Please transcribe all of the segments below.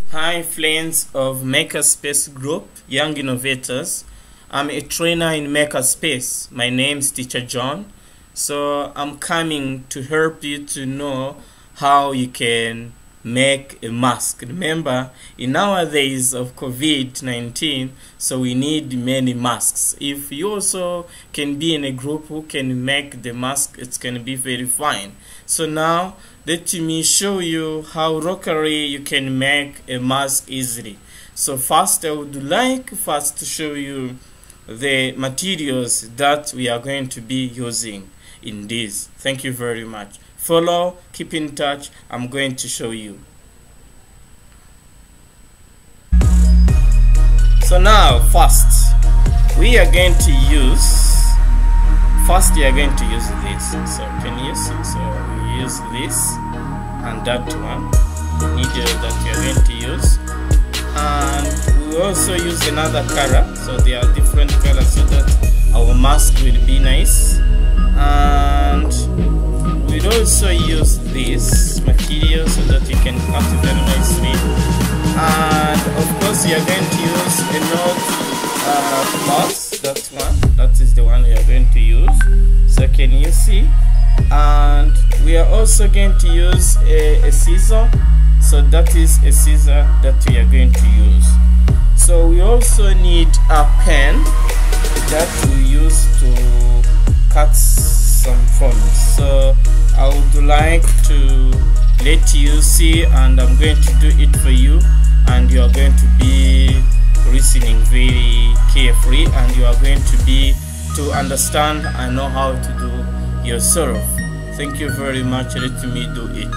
Hi friends of Makerspace Group, Young Innovators. I'm a trainer in Makerspace. My name is Teacher John. So I'm coming to help you to know how you can make a mask. Remember, in our days of COVID-19, so we need many masks. If you also can be in a group who can make the mask, it's going to be very fine. So now, let me show you how locally you can make a mask easily. So first, I would like to show you the materials that we are going to be using in this. Thank you very much. Follow, keep in touch. I'm going to show you. So now, first, we are going to use this. So can you see? So we use this and that one. Needle that you are going to use. And we also use another color. So there are different colors so that our mask will be nice. And we'll also use this material so that you can cut it very nicely. And of course you are going to use a note box. That one, that is the one we are going to use. So can you see? And we are also going to use a scissor. So that is a scissor that we are going to use. So we also need a pen that we use to cut some forms. So I would like to let you see, and I'm going to do it for you, and you are going to be listening very carefully, and you are going to understand and know how to do yourself. Thank you very much. Let me do it.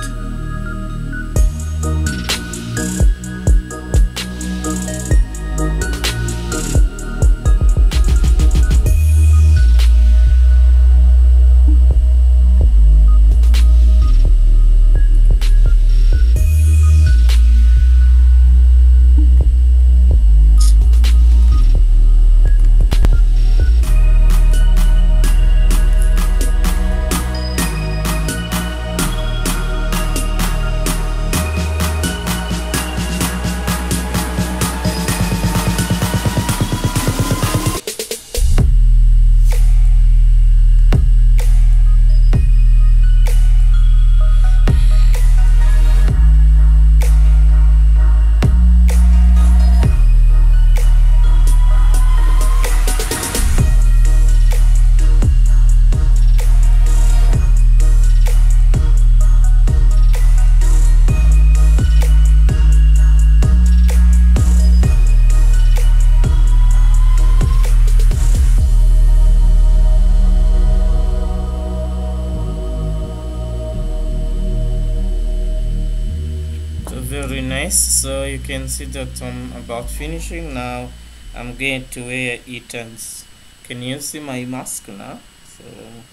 Very nice. So you can see that I'm about finishing now. I'm going to wear it, and can you see my mask now? So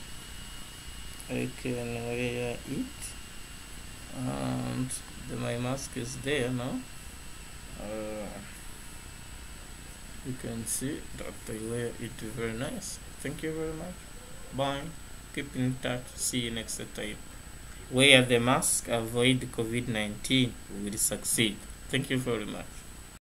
I can wear it, and my mask is there now. You can see that I wear it very nice. Thank you very much. Bye. Keep in touch. See you next time. Wear the mask, avoid COVID-19, we will succeed. Thank you very much.